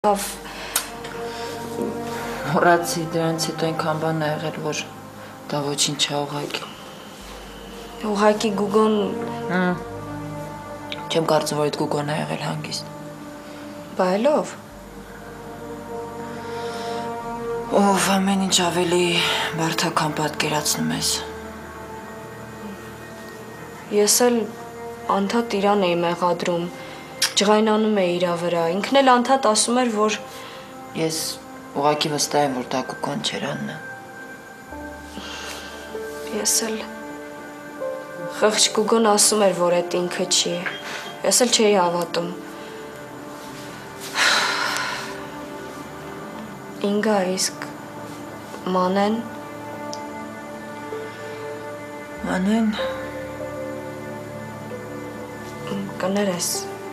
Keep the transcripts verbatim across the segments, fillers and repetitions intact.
Լավ։ Հորացի դրանց հետո այնքան բան ա եղել, որ դա ոչինչ չէ ուղղակի։ Ուղղակի Գուգոն… Չեմ կարծում, որ այդ Գուգոն ա եղել հանգիստ։ Բայելով։ Ով ամեն ինչ ավելի բարդական պատկերացնում ես։ Ես էլ անդադ իրան էի մեղադրում, ջղայնանում էի իրա վրա, ինքն էլ անդադ ասում էր, որ… Ես ուղղակի վստահ եմ, որ դա Գուգոն չէր, Աննա։ Ես էլ… Խեղճ Գուգոն ասում էր, որ էդ ինքը չի, ես էլ չէի հավատում։ Ինգա, իսկ… Մանեն… Մանեն… Կներես…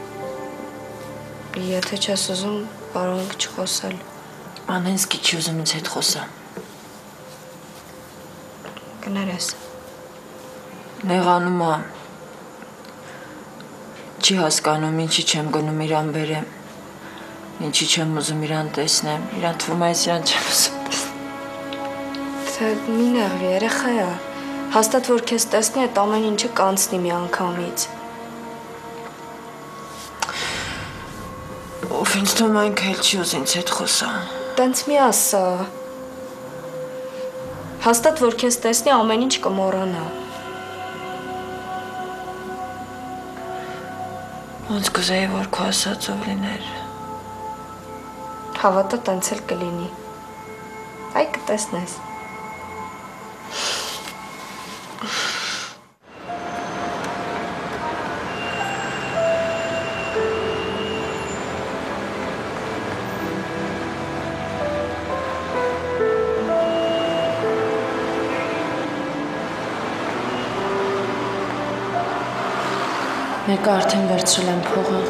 Եթե չես ուզում, կարող ենք չխոսել։ Մանեն սկի չի ուզում ինձ հետ խոսա։ Կներես։ Նեղանում ա։ Չի հասկանում, ինչի չեմ գնում իրան բերեմ, ինչի չեմ ուզում իրան տեսնեմ, իրան թվում է, ես իրան չեմ ուզում տեսնեմ։ Թե մի նեղվի, երեխա ա, հաստատ որ քեզ տեսնի, այդ ամեն ինչը կանցնի մի անգամից։ Ով ինձ թվում է ինքը էլ չի ուզ ինձ հետ խոսա։ Տենց մի ասա։ Հաստատ որ քեզ տեսնի, ամեն ինչ կմոռանա։ Ոնց կուզեի, որ քո ասածով լիներ։ Հավատա տենց էլ կլինի։ Այ կտեսնես։ Մեկը արդեն վերցրել եմ փողը։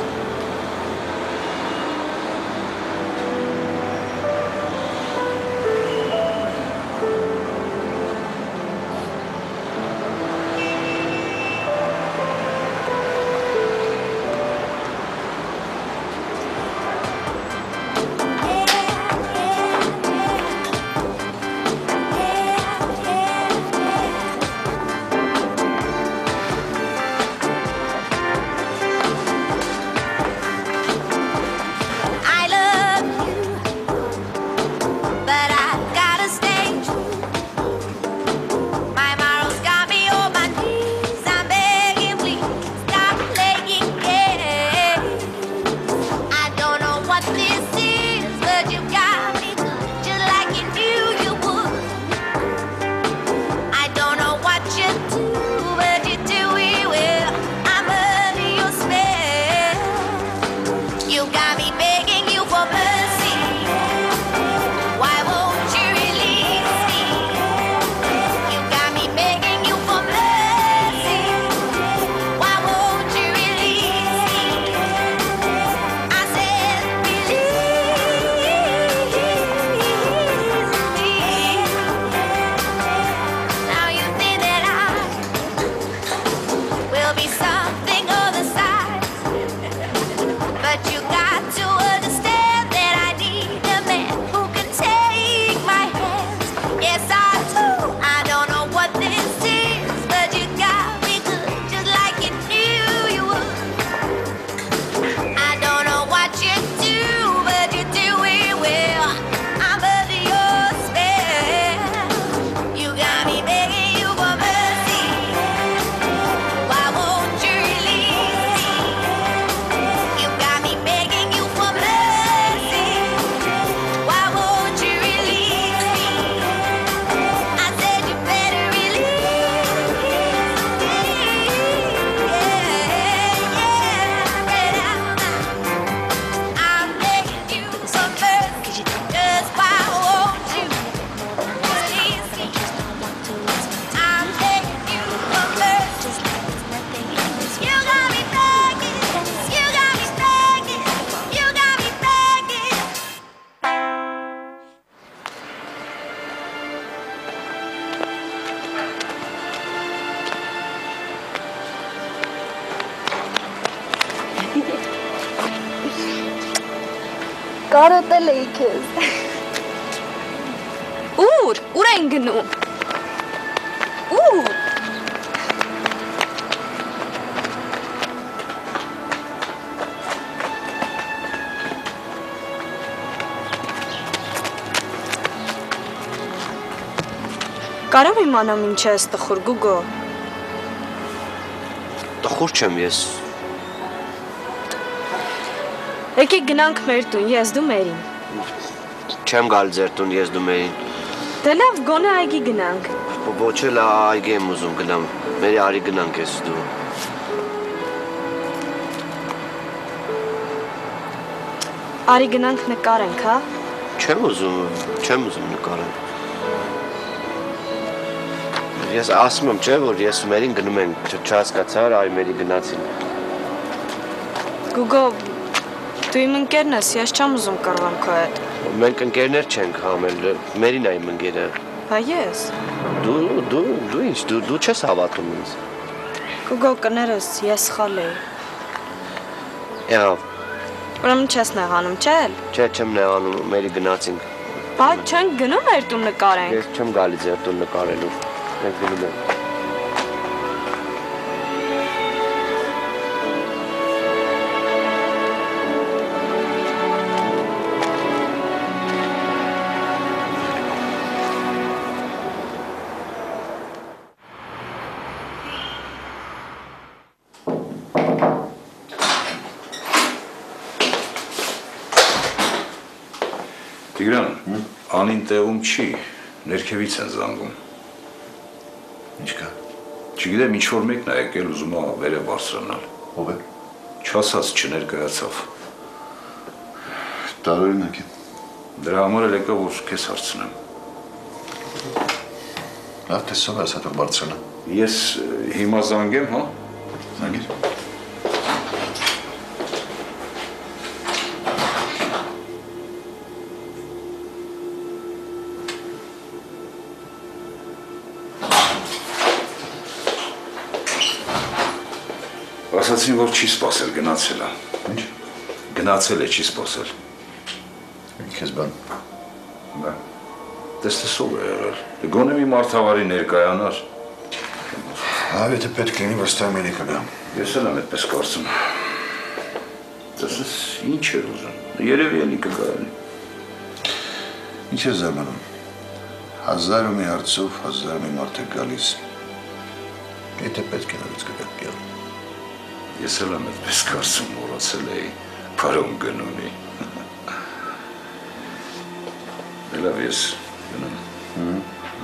Կարոտել էի քեզ։ Ուր, ուր են գնում։ Ուր։ Կարող իմանամ ինչ է այս տխուր, Գուգո։ Տխուր չեմ ես։ Եկեք գնանք մեր տուն, ես դու մերին։ Չեմ գալ ձեր տուն, ես դու մերին։ Դե լավ, գոնե այգի գնանք։ Ոչ էլ այգի եմ ուզում գնամ։ Մերի արի գնանք ես դու։ Արի գնանք նկարենք, հա։ Չեմ ուզում, չեմ ուզում նկարեմ։ Ես ասում եմ, չէ, որ ես մերին գնում ենք, չհասկացար, այ մերի գնացին։ Գուգո, դու իմ ընկերն ես, ես չեմ ուզում կռվեմ քո հետ։ Մենք ընկերներ չենք համել, մերին է իմ ընկերը։ Բա ես։ Դու, դու, դու ինչ, դու, դու չես հավատում ինձ։ Գուգո, կներես, ես սխալ էի։ Եղավ։ Ուրեմն չես նեղանում, չէ՞ էլ։ Չէ, չեմ նեղանում, մերի գնացինք։ Բա չենք գնում մեր տուն նկարենք։ Ես չեմ գալի ձեր տուն նկարելու։ Մենք գնում ենք։ Տիգրան, անին տեղում չի, ներքևից են զանգում։ Ինչ կա։ Չգիտեմ, ինչ-որ մեկն է եկել ուզում է վերև բարձրանալ։ Ով է։ Չասած չներկայացավ։ Տարօրինակ է։ Դրա համար էլ եկա, որ քեզ հարցնեմ։ Լավ, տեսով ես հետո բարձրանա։ Ես հիմա զանգեմ, հա։ Զանգիր։ Ասացին, որ չի սպասել, գնացել է։ Ինչ։ Գնացել է, չի սպասել։ Քեզ բան։ Բա։ Տեստեսով է եղել։ Գոնե մի մարդավարի ներկայանար։ Այ եթե պետք լինի, վստահ մերի կգա։ Ես էլ եմ այդպես կարծում։ Տեսես, ինչ էր ուզում։ Երևի էլի կգա էլի։ Ինչ է զարմանում։ Հազար ու մի հարցով հազար ու մի մարդ է գալիս։ Եթե պետք է նորից կգա գալ։ Ես էլ եմ այդպես կարծում, մոռացել էի Փարոն գնունի։ Լավ, ես գնամ։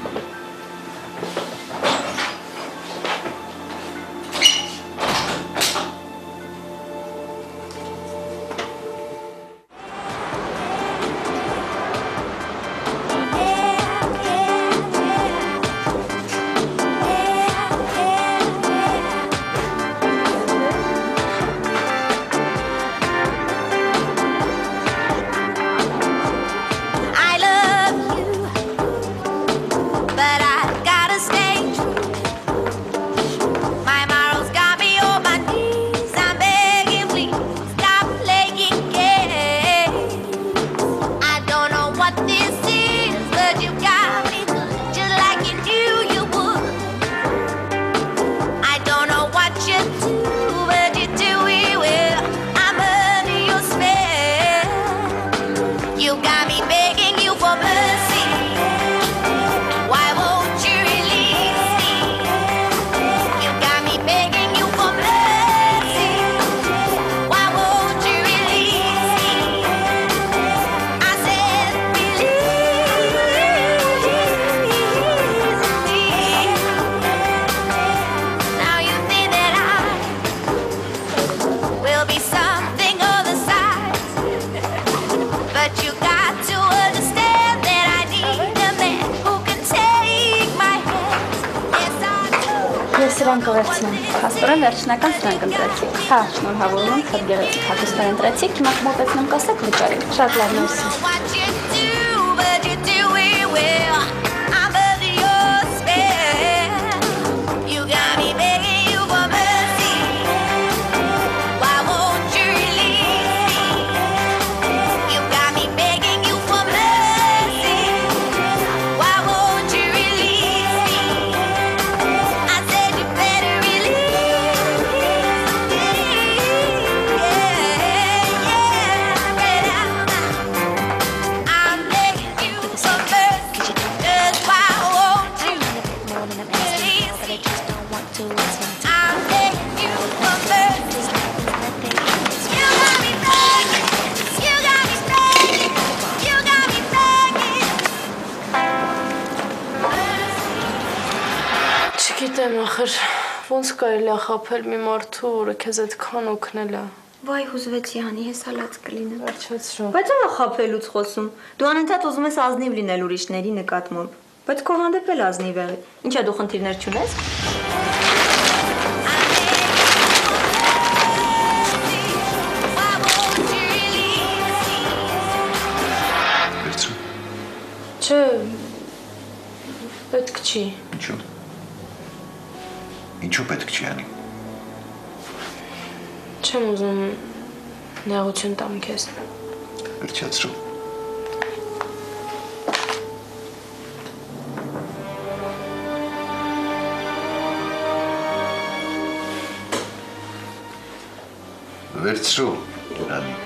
Սրանք կվերցնեմ։ Հաստորեն վերջնական սրանք ընտրեցի։ Հա, շնորհավորում եմ, շատ գեղեցիկ հագուստներ ընտրեցիք, հիմա կմոտեցնեմ կասեք վճարեք։ Շատ լավ ներսի։ You got me ախր ոնց կարելի է խաբել մի մարդու, որը քեզ այդքան օգնել է։ Վայ, հուզվեցի, հանի, ես հալած կլինեմ։ Վերջացրու։ Բայց ո՞ր է խաբելուց խոսում։ Դու անընդհատ ուզում ես ազնիվ լինել ուրիշների նկատմամբ։ Բայց քո հանդեպ էլ ազնիվ եղի։ Ինչա դու խնդիրներ չունես։ Չէ, պետք չի։ Ինչու։ Ինչու պետք չի անի։ Չեմ ուզում նեղություն տամ քեզ։ Վերջացրու։ Վերցրու, Անի։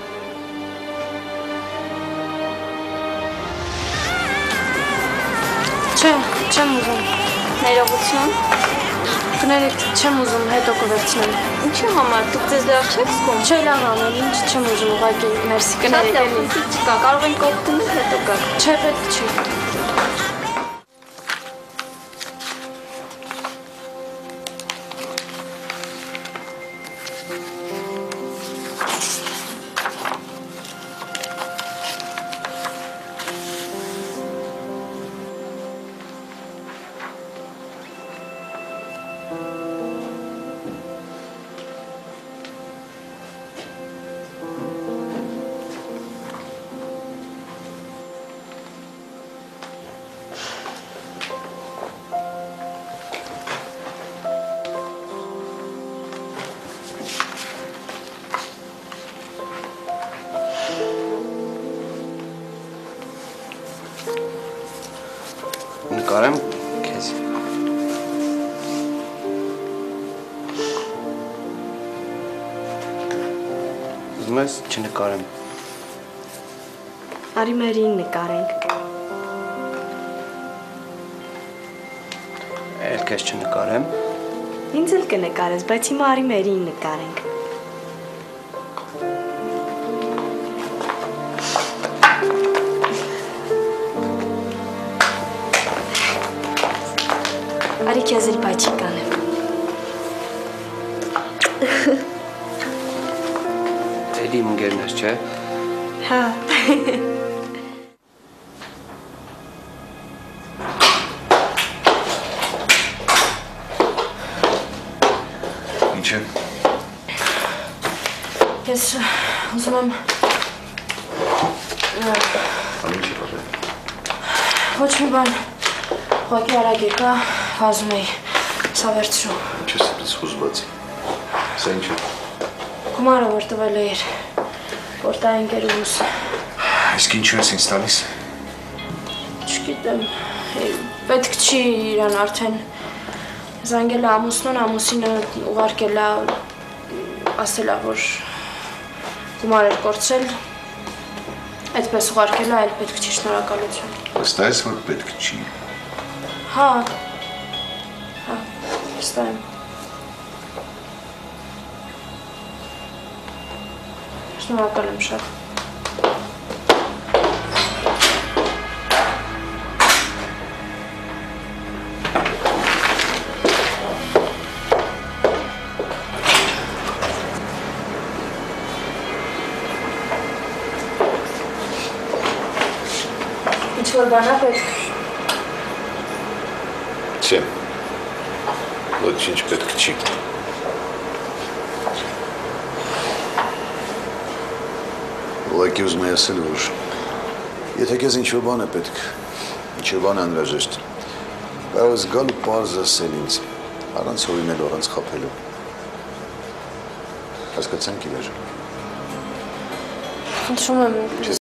Չէ, չեմ ուզում։ Ներողություն։ Կներեք, չեմ ուզում, հետո կվերցնեմ։ Ինչի համար դուք ձեզ լավ չեք զգում։ Չէ, լավ անել, ինչ չեմ ուզում, ուղղակի մերսի Շատ կներեք լավ, էլի։ խնդիր չկա, կարող ենք օգտվել, հետո գաք։ Չէ, պետք չի։ Նկարեմ քեզ։ Ուզում ես չնկարեմ։ Արի մերին նկարենք։ Էլ քեզ չնկարեմ։ Ինձ էլ կնկարես, բայց հիմա արի մերին նկարենք։ Արի քեզ էլ բաչի կանեմ։ Էլի իմ ընկերն ես, չէ՞։ Հա։ Ինչ է։ Ես ուզում եմ Անի չի բաժե։ ոչ մի բան ուղղակի արագ եկա, վազում էի, սա վերցրու։ Ինչ ես պես խուզված։ Սա ինչ է։ Գումարը որ տվել էիր, որ տա ընկերուհուս։ Իսկ ինչու ես ինձ տալիս։ Չգիտեմ, պետք չի իրան արդեն զանգել է ամուսնուն, ամուսինը ուղարկել է, ասել է, որ գումար էր կորցրել, այդպես ուղարկել է, այլ պետք չի, շնորհակալություն։ Վստահ ես, որ պետք չի։ Հա, հա, վստահ եմ։ Շնորհակալ եմ շատ։ Ինչ-որ բան է պետք։ Չէ։ Ոչինչ պետք չի։ Ուղղակի ուզում եմ ասել, որ եթե քեզ ինչ-որ բան է պետք, ինչ-որ բան անհրաժեշտ, կարող ես գալ ու պարզ ասել ինձ, առանց հորինելու, առանց խաբելու։ Հասկացանք իրար։ Խնդրում եմ